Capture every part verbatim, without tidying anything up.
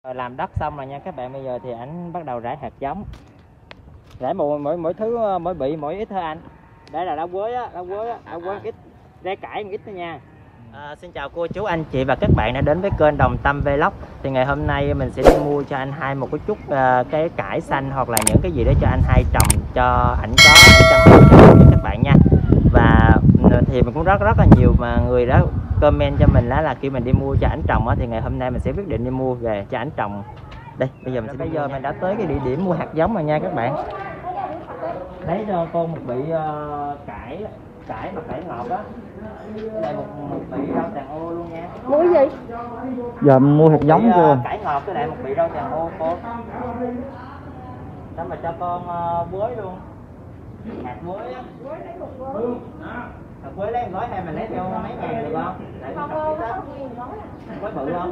Làm đất xong rồi nha các bạn, bây giờ thì ảnh bắt đầu rải hạt giống. Rải mỗi mỗi mỗi thứ mỗi bị mỗi ít thôi anh. Đây là lá quế á, lá quế á, lá quế ít, rễ cải ít thôi nha. À, xin chào cô chú anh chị và các bạn đã đến với kênh Đồng Tâm Vlog. Thì ngày hôm nay mình sẽ đi mua cho anh hai một cái chút uh, cái cải xanh hoặc là những cái gì đó cho anh hai trồng cho ảnh có chăm sóc cho các bạn nha. Và thì mình cũng rất rất là nhiều mà người đó comment cho mình là là khi mình đi mua cho ảnh trồng á, thì ngày hôm nay mình sẽ quyết định đi mua về cho ảnh trồng. Đây bây giờ mình sẽ bây giờ mình đã tới cái địa điểm mua hạt giống rồi nha các bạn. Lấy cho con một bị uh, cải cải mà cải ngọt đó. Đây một, một bị rau tràng ô luôn nha. Mua gì? Giờ mua hạt giống cô. Uh, cải ngọt với lại một bị rau tràng ô cô. Đó mà cho con uh, quế luôn. Hạt quế á. Hạt quế lấy gói hay mình lấy cho mấy ngàn được không? Không không, quế bự không?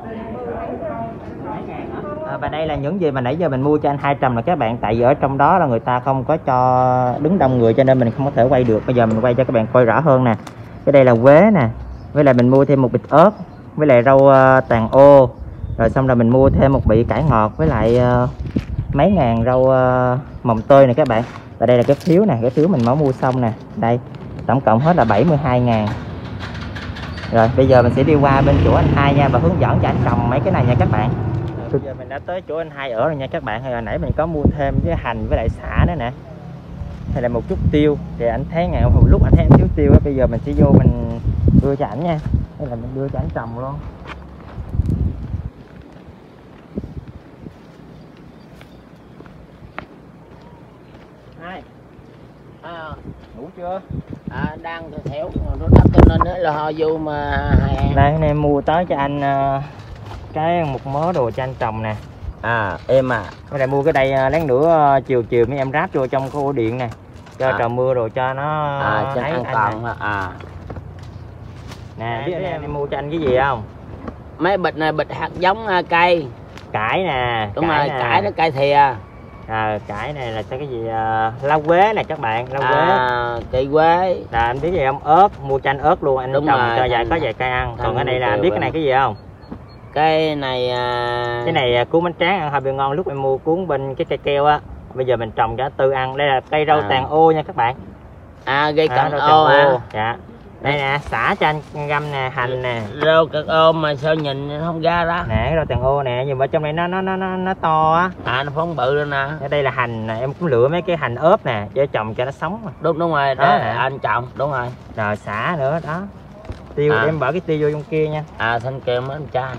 À, và đây là những gì mà nãy giờ mình mua cho anh hai trăm là các bạn, tại vì ở trong đó là người ta không có cho đứng đông người cho nên mình không có thể quay được. Bây giờ mình quay cho các bạn coi rõ hơn nè. Cái đây là quế nè, với lại mình mua thêm một bịch ớt với lại rau uh, tàng ô, rồi xong rồi mình mua thêm một bị cải ngọt với lại uh, mấy ngàn rau uh, mồng tơi này các bạn. Và đây là cái phiếu nè, cái phiếu mình mới mua xong nè, đây tổng cộng hết là bảy mươi hai ngàn. Rồi bây giờ mình sẽ đi qua bên chỗ anh hai nha và hướng dẫn cho anh trồng mấy cái này nha các bạn. Bây giờ mình đã tới chỗ anh hai ở rồi nha các bạn. Hồi nãy mình có mua thêm cái hành với lại sả nữa nè, hay là một chút tiêu. Thì anh thấy ngày hôm lúc anh thấy anh thiếu tiêu á, bây giờ mình sẽ vô mình đưa cho ảnh nha, hay là mình đưa cho ảnh trồng luôn. Hai À, ngủ chưa? à, đang theo nó đắp cho nên là ho vô mà hai em. Đây anh em mua tới cho anh uh, cái một mớ đồ cho anh trồng nè. À em à, cái này mua cái đây lát nữa uh, chiều chiều mấy em ráp vô trong cái ổ điện nè cho à. trời mưa rồi cho nó à, cho ấy, an toàn à. Nè biết em, em mua cho anh cái gì không? Mấy bịch này bịch hạt giống cây cải nè. Đúng cải rồi, nè. cải nó cây thìa. À, cải này là cái gì uh, lá quế nè các bạn, lá quế. À, cây quế. Là anh biết gì không? Ớt, mua cho anh ớt luôn, anh Đúng trồng rồi, cho vài anh, có vài cây ăn. Còn cái này là anh biết cái này cái gì không? Cái này à... cái này cuốn bánh tráng ăn hơi bị ngon, lúc em mua cuốn bên cái cây keo á. Bây giờ mình trồng cho Tư ăn. Đây là cây rau à. tàng ô nha các bạn. À, cây à, cần ô à. Dạ. Đây nè, xả cho anh găm nè, hành nè. Rau cần ô mà sao nhìn không ra đó. Nè, cái rau tàng ô nè, nhưng mà trong này nó nó nó nó, nó to á. À, nó phóng bự lên nè. Ở đây là hành nè, em cũng lựa mấy cái hành ốp nè, để trồng cho nó sống. Đúng đúng rồi, đó, đó anh trồng, đúng rồi. Rồi xả nữa đó. Tiêu à. Em bỏ cái tiêu vô trong kia nha. À, thanh kèm mấy anh trai.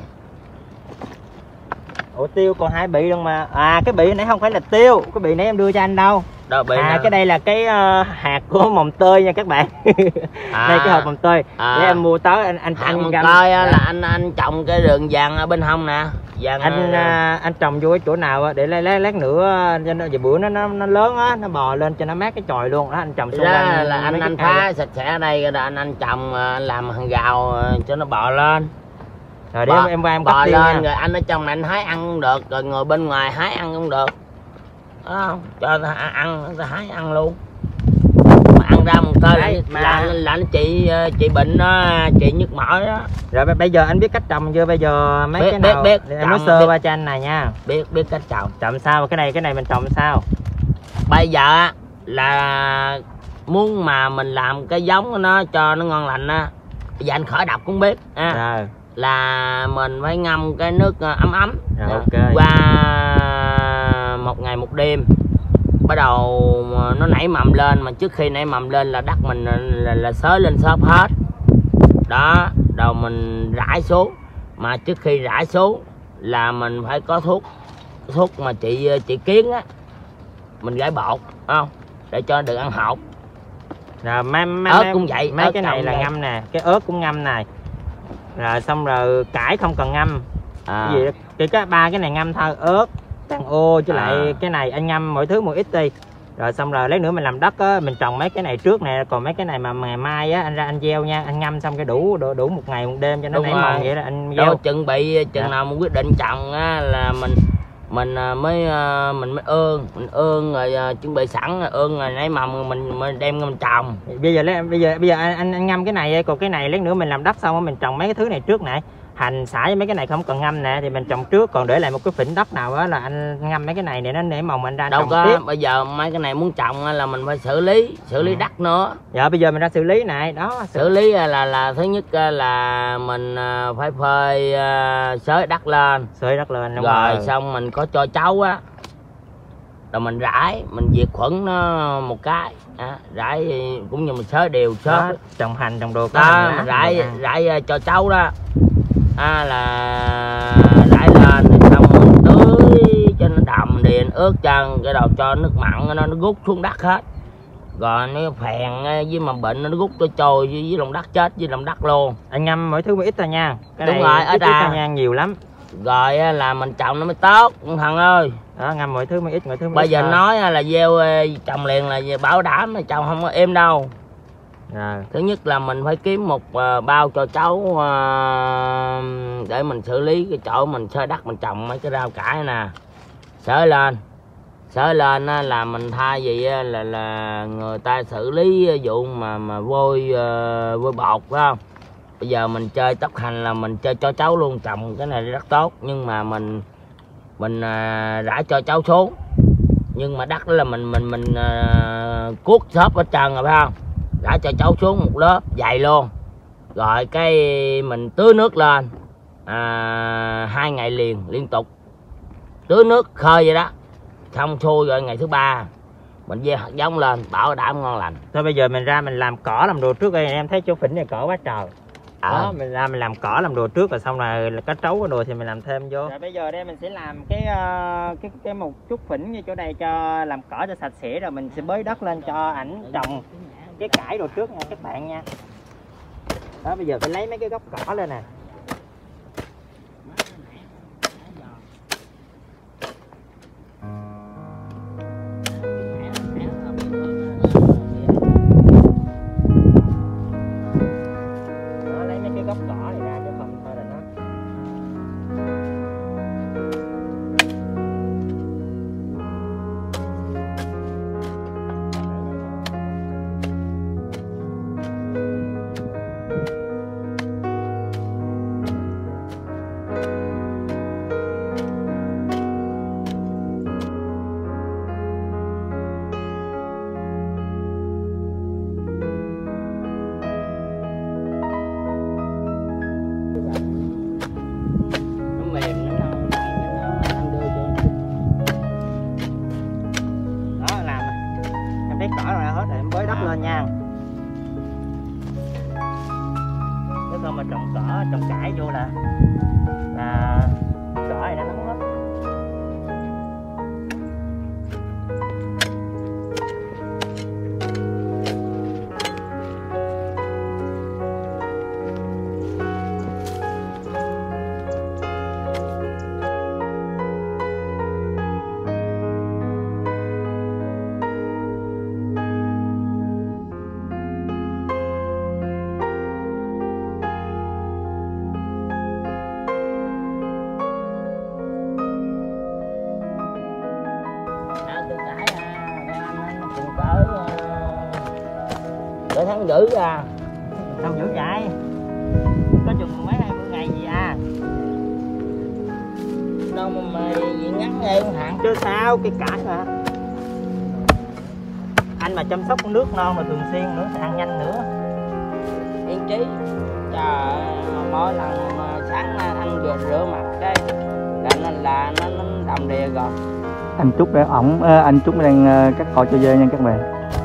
Ủa tiêu còn hai bị luôn mà. À cái bị nãy không phải là tiêu, cái bị nãy em đưa cho anh đâu. Đâu bị à nào? Cái đây là cái uh, hạt của mồng tơi nha các bạn. À. Đây cái hộp mồng tơi. À. Để em mua tới anh anh ăn mồng tơi á, là anh anh trồng cái đường vàng ở bên hông nè. Vàng anh uh, anh trồng vô cái chỗ nào để lát lát nữa cho nó về bữa nó nó nó lớn á, nó bò lên cho nó mát cái chòi luôn đó, anh trồng xung quanh là anh anh phá sạch sẽ ở đây rồi anh anh trồng anh làm hàng rào cho nó bò lên. Rồi để bò, em qua em bò lên nha. Rồi anh ở trong này anh hái ăn cũng được, rồi ngồi bên ngoài hái ăn cũng được. Đó, cho nó ăn, nó hái ăn luôn. Mà ăn ra một tơi là, mà... là, là nó trị trị bệnh đó, trị nhức mỏi đó. Rồi bây giờ anh biết cách trồng chưa? Bây giờ mấy biết, cái nào biết, em nói sơ qua cho anh này nha. Biết biết cách trồng. Trồng sao? Cái này cái này mình trồng sao? Bây giờ là muốn mà mình làm cái giống của nó cho nó ngon lành á. Bây giờ anh khỏi đọc cũng biết à. Rồi. Là mình phải ngâm cái nước ấm ấm. Rồi, ok. Qua một ngày một đêm bắt đầu nó nảy mầm lên, mà trước khi nảy mầm lên là đất mình là, là xới lên xốp hết đó, đầu mình rải xuống. Mà trước khi rải xuống là mình phải có thuốc thuốc mà trị trị kiến á, mình rải bột không để cho đừng ăn hột. Rồi mấy, mấy, ớt cũng vậy, mấy cái này là vậy. Ngâm nè, cái ớt cũng ngâm này. Rồi xong rồi cải không cần ngâm. À. Cái gì thì cái ba cái này ngâm thôi, ớt, tàng ô chứ à. Lại cái này anh ngâm mỗi thứ một ít đi. Rồi xong rồi lấy nữa mình làm đất á, mình trồng mấy cái này trước nè, còn mấy cái này mà ngày mai á anh ra anh gieo nha, anh ngâm xong cái đủ đủ, đủ một ngày một đêm cho nó nảy mầm vậy là anh gieo. Đâu, chuẩn bị chừng dạ. nào mình quyết định trồng á là mình mình mới mình mới ương mình ương rồi uh, chuẩn bị sẵn ương rồi nảy mầm mình mình đem mình trồng. Bây giờ lấy bây giờ bây giờ anh anh, anh ngâm cái này, còn cái này lát nữa mình làm đất xong mình trồng mấy cái thứ này trước này. hành xả với mấy cái này không cần ngâm nè thì mình trồng trước, còn để lại một cái phỉnh đất nào đó là anh ngâm mấy cái này để nó nảy mồng anh ra đâu trồng có tiếp. bây giờ mấy cái này muốn trồng là mình phải xử lý xử lý à. đất nữa. Dạ bây giờ mình ra xử lý này đó. Xử lý là là thứ nhất là mình phải phơi xới đất lên, xới đất lên rồi, rồi xong mình có cho cháu á, rồi mình rải, mình diệt khuẩn nó một cái à, rải cũng như mình xới đều xới trồng hành trồng đồ đó, mình rải rải cho cháu đó à, là rải lên xong mình tưới cho nó đầm điền ướt chân, cái đầu cho nước mặn nó nó rút xuống đất hết, rồi nó phèn với mà bệnh nó rút cho trôi với, với lòng đất, chết với lòng đất luôn. Anh ngâm mỗi thứ một ít thôi nha. Cái đúng này rồi, ở đây nha, nhiều lắm rồi là mình trồng nó mới tốt thằng ơi. Đó, ngâm mỗi thứ một ít mỗi thứ một bây ít giờ thôi. nói là gieo trồng liền là bảo đảm là trồng không có êm đâu. Rồi. Thứ nhất là mình phải kiếm một uh, bao cho cháu uh, để mình xử lý cái chỗ mình xới đất mình trồng mấy cái rau cải nè, xới lên xới lên á, là mình thay vì á, là là người ta xử lý vụ mà mà vôi uh, vôi bột phải không. Bây giờ mình chơi tóc hành là mình chơi cho cháu luôn, trồng cái này rất tốt, nhưng mà mình mình uh, rải cho cháu xuống, nhưng mà đất đó là mình mình mình uh, cuốc xốp ở trần rồi phải không, rải cho cháu xuống một lớp dày luôn, rồi cái mình tưới nước lên à, hai ngày liền liên tục tưới nước khơi vậy đó, xong xuôi rồi ngày thứ ba mình gieo hạt giống lên bảo đảm ngon lành. Thôi bây giờ mình ra mình làm cỏ làm đồ trước đây, em thấy chỗ phỉnh này cỏ quá trời. À. Đó, mình ra mình làm cỏ làm đồ trước rồi xong rồi là cá trấu cái đồ thì mình làm thêm vô. Rồi bây giờ đây mình sẽ làm cái uh, cái cái một chút phỉnh như chỗ đây cho làm cỏ cho sạch sẽ, rồi mình sẽ bới đất lên cho ảnh trồng cái cải đồ trước nha các bạn nha. Đó bây giờ phải lấy mấy cái gốc cỏ lên nè. Cỏ rồi hết rồi em bới đất lên nha. Nếu không mà trồng cỏ trồng cải vô là là cỏ này nó nóng hết. Để tháng rưỡi ra. Sao dữ vậy? Có chừng mấy hai mươi ngày gì à? Đâu mà mày gì ngắn em hạn chứ sao, cái cải mà anh mà chăm sóc nước non mà thường xuyên nữa, ăn nhanh nữa. Yên chí. Trời ơi, mỗi lần mà sáng ăn vừa rửa mặt cái là nó là nó nó đầm đìa rồi. Anh Trúc đang ổng anh Trúc đang cắt cỏ cho dê nha các bạn.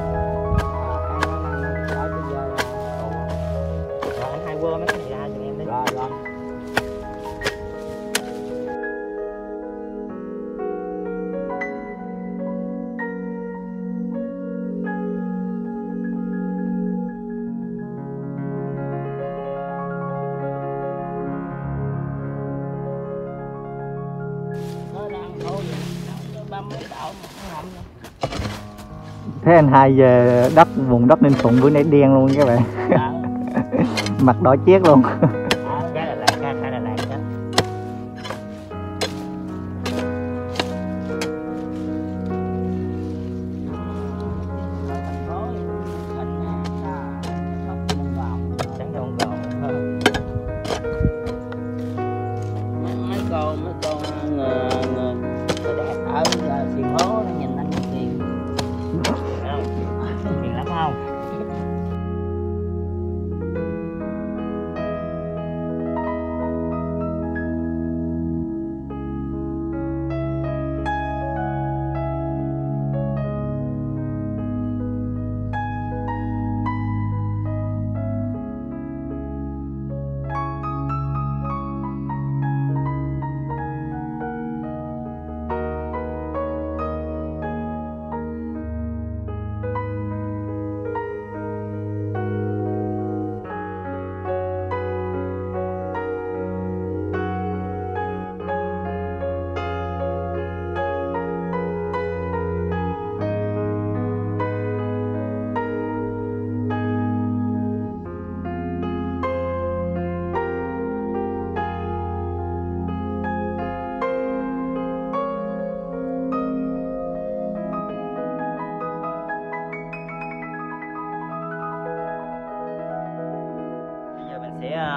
Thế anh hai về đất vùng đất Ninh Thuận bữa nay đen luôn các bạn. À. Mặt đỏ chét luôn. Cái là lạc, cái là lạc đó.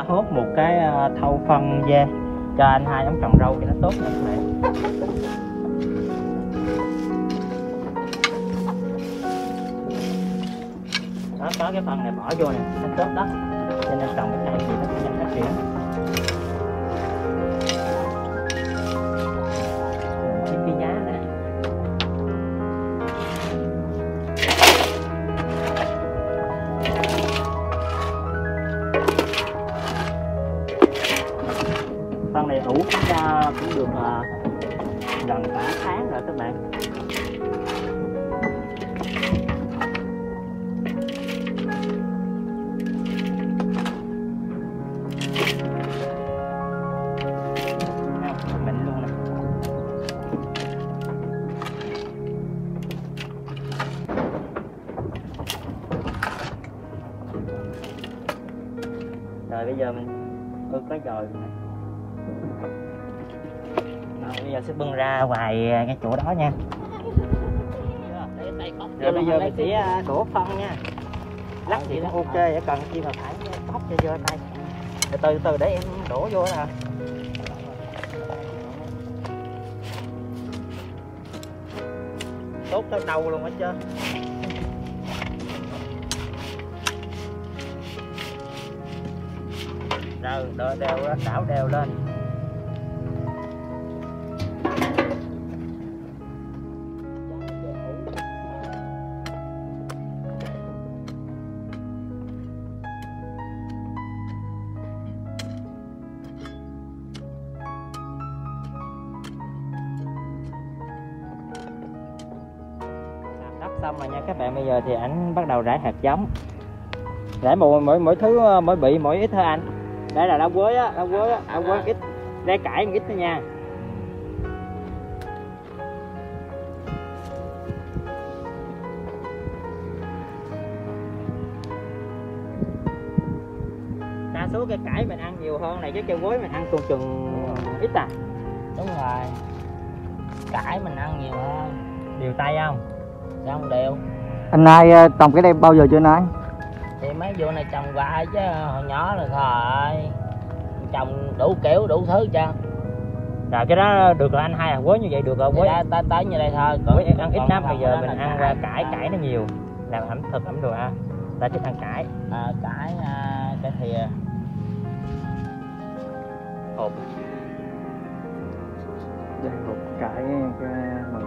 à, hốt một cái à, thau phân dê cho anh hai ông trồng rau cho nó tốt nha các bạn. Đó, có cái phần này bỏ vô nè, nó tốt đất cho nên trồng cái cây gì nó cũng nhanh phát triển. Kiếm cái giá nè. Phần này ủ cũng ra cũng được uh, gần cả tháng rồi các bạn. Mình luôn nè. Rồi bây giờ mình ướp cái dồi này. Bây giờ sẽ bưng ra ngoài cái chỗ đó nha. Rồi bây giờ mình sẽ đổ phân nha. Lắc thì nó ok, chỉ cần chi mà phải bóc cho vô tay. Từ từ từ để em đổ vô nè. Tốt tới đầu luôn hết trơn. Rồi đỡ đều đó, đảo đều lên. Xong rồi nha các bạn, bây giờ thì ảnh bắt đầu rải hạt giống, rải mỗi mỗi mỗi thứ mỗi bị mỗi ít thôi anh. Đây là lá quế á, lá quế á, lá quế ít, đây cải ít thôi nha. Đa số cây cải mình ăn nhiều hơn này chứ cây quế mình ăn tuần chừng ít à. Đúng rồi, cải mình ăn nhiều hơn. Điều tay không? Không đều. Anh Nai trồng cái đây bao giờ chưa anh Nai? Thì mấy vụ này trồng hoài chứ hồi nhỏ rồi thôi. Trồng đủ kiểu đủ thứ chứ. Rồi cái đó được rồi anh hai à, quế như vậy được rồi, quế tới tới như đây thôi. Còn quế ăn ít lắm, bây giờ mình ăn qua cải, cải nó nhiều, làm ẩm thực ẩm đồ ha. Ta thích ăn cải. À, cải à, cái thìa. Hộp. Đây hộp cải cái mừng.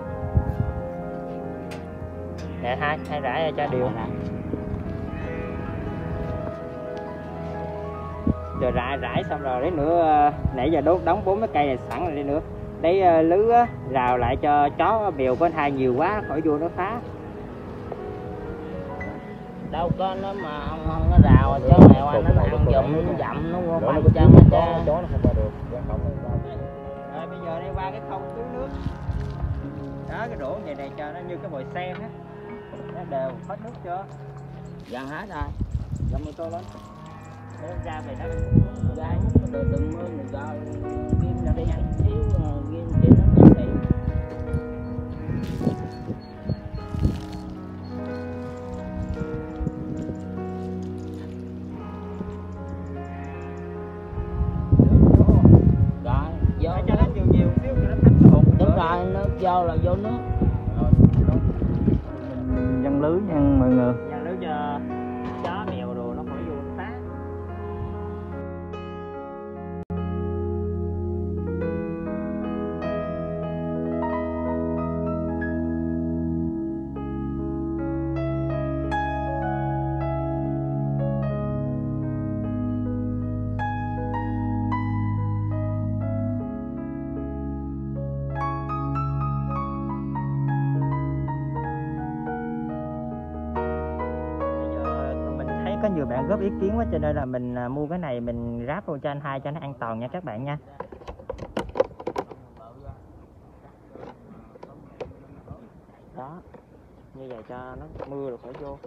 Nè hai, hai rải cho đều nè. Rồi rải rải xong rồi đấy nữa, nãy giờ đốt đóng bốn cái cây này sẵn rồi đi nữa. Đấy lưới á, rào lại cho chó mèo của anh hai nhiều quá khỏi vô nó phá. Đâu có nó mà ông không có rào chó mèo anh nó ăn dụm nó dậm nó qua banh chân hết trơn. Chó nó không qua được. Rồi bây giờ đi qua cái khâu tưới nước. Đó cái đổ vậy này cho nó như cái bồi sen á. Nó đều hết nước chưa? Gần hết rồi. Gần mưa to lên. Để ra về nó ra đừng đừng mưa mình rồi ghim là đi ăn xíu ghim thì nó nó xị. Rồi vô cho nó nhiều nhiều xíu cho nó thấm cái hột. Đúng rồi, nước vô là vô nước. Dân lưới nha mọi người. Dân lưới cho chó mèo đồ nó khỏi vô nó phá. Có nhiều bạn góp ý kiến quá cho nên là mình mua cái này mình ráp vô cho anh hai cho nó an toàn nha các bạn nha. Đó, như vậy cho nó mưa rồi khỏi vô.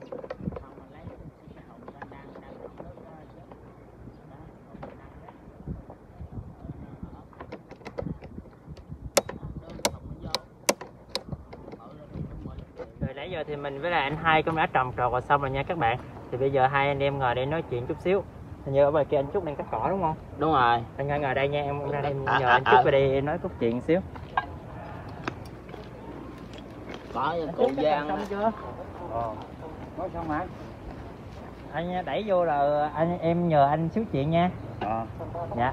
Rồi nãy giờ thì mình với lại anh hai cũng đã trồng trọt rồi xong rồi nha các bạn. Thì bây giờ hai anh em ngồi đây nói chuyện chút xíu. Hình như ở ngoài kia anh Trúc đang cắt cỏ đúng không? Đúng rồi. Anh ngồi ngồi đây nha, em ra đây em À, nhờ à, anh à. Trúc về đây em nói cốt chuyện xíu. Có cụ Giang đó. chưa? Ờ. Có xong hả? Anh đẩy vô là anh em nhờ anh xíu chuyện nha. Ờ. Dạ.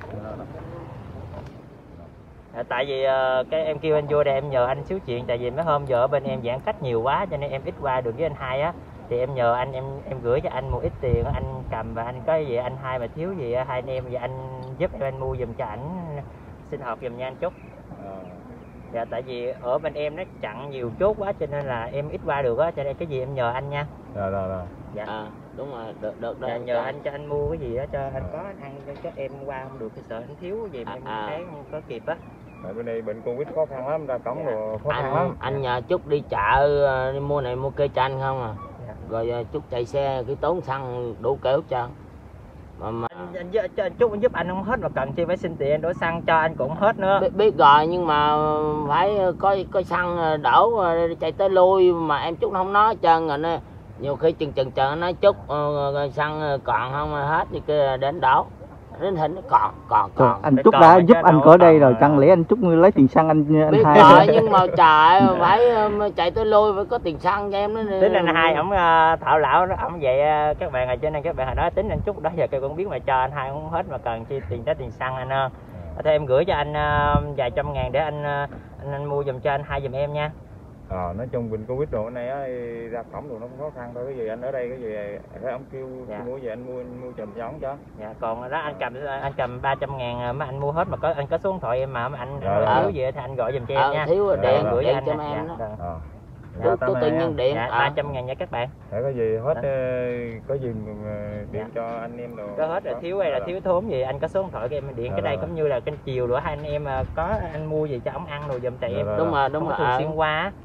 À, tại vì uh, cái em kêu anh vô đây em nhờ anh xíu chuyện, tại vì mấy hôm giờ ở bên em giãn cách nhiều quá cho nên em ít qua được với anh Hai á, thì em nhờ anh em em gửi cho anh một ít tiền anh cầm, và anh có gì anh Hai mà thiếu gì hai anh em và anh giúp em anh mua giùm cho ảnh sinh hoạt giùm nha anh Trúc. Ờ. Dạ tại vì ở bên em nó chặn nhiều chốt quá cho nên là em ít qua được á, cho nên cái gì em nhờ anh nha. Rồi rồi rồi. Dạ. À, đúng rồi, được được Dạ, đây. nhờ anh cho anh mua cái gì đó cho anh có anh ăn cho em qua không được, cái sợ anh thiếu cái gì mà À, em à. thấy không có kịp á. Tại bên đây bệnh Covid khó khăn lắm, ra cổng đồ khó khăn Anh lắm. anh nhờ Trúc đi chợ đi mua này mua cây chanh không à. Dạ. Rồi Trúc chạy xe cái tốn xăng đủ kiểu cho. Mà, mà Anh, anh, anh, anh Trúc anh giúp anh không hết mà cần chi phải xin tiền anh đổ xăng cho anh cũng không hết nữa. biết, biết rồi nhưng mà phải có có xăng đổ chạy tới lui mà em Trúc không nói hết trơn rồi nó nhiều khi chừng chừng chừng nói Trúc uh, xăng còn không hết như kia đến đổ đến hình nó còn còn Trời, còn anh Phải Trúc còn đã chứ giúp anh đâu có đây còn rồi, mà. chẳng lẽ anh Trúc lấy tiền xăng anh anh biết Hai rồi nhưng mà trời ơi, phải um, chạy tới lui phải có tiền xăng cho em nó Tính anh Hai ổng uh, thạo lão đó, ổng vậy uh, các bạn ở trên này các bạn hồi đó tính anh Trúc đó giờ kêu con biết mà cho anh Hai không hết mà cần chi tiền đó tiền xăng anh ơi. Thôi em gửi cho anh uh, vài trăm ngàn để anh, uh, anh anh mua giùm cho anh Hai giùm em nha. Ờ, nói chung bệnh Covid đồ này á, ra cổng đồ nó cũng khó khăn thôi, cái gì anh ở đây cái gì thấy ông kêu Dạ. mua về anh mua anh mua chùm cho ông cho. Dạ còn đó anh cầm anh cầm ba trăm ngàn mà anh mua hết mà có anh có số điện thoại em mà, mà anh Rồi, thiếu rồi. gì thì anh gọi giùm cho em ờ, nha. thiếu Rồi, điện rồi, gửi điện cho anh cho nha. em Dạ, đó. rồi. Ờ. Có, có tự nhiên điện Dạ, à. ba trăm ngàn nha các bạn. Để có gì hết Đó. ờ, có gì mà điện Dạ. cho anh em đồ. Có hết rồi, thiếu hay là thiếu thốn gì anh có số điện thoại của em điện. Rồi, Cái đây rồi. cũng như là kênh chiều nữa, hai anh em mà có anh mua gì cho ổng ăn đồ giùm tại Rồi, em rồi. Đúng rồi đúng không rồi có thường ờ. xuyên qua á.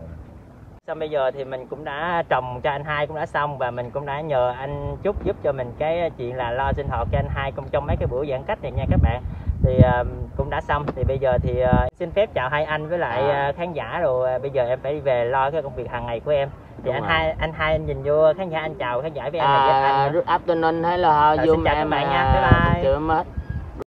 Xong bây giờ thì mình cũng đã trồng cho anh Hai cũng đã xong, và mình cũng đã nhờ anh Trúc giúp cho mình cái chuyện là lo sinh hoạt cho anh Hai trong trong mấy cái bữa giãn cách này nha các bạn. Thì uh, cũng đã xong, thì bây giờ thì uh, xin phép chào hai anh với lại uh, khán giả rồi. Uh, bây giờ em phải đi về lo cái công việc hàng ngày của em. Thì Đúng anh rồi. Hai anh Hai anh nhìn vô khán giả anh chào khán giả với em là giúp À, anh. good afternoon hay là Rồi, Zoom xin chào các em bạn à, nha. Bye bye. chào em hết.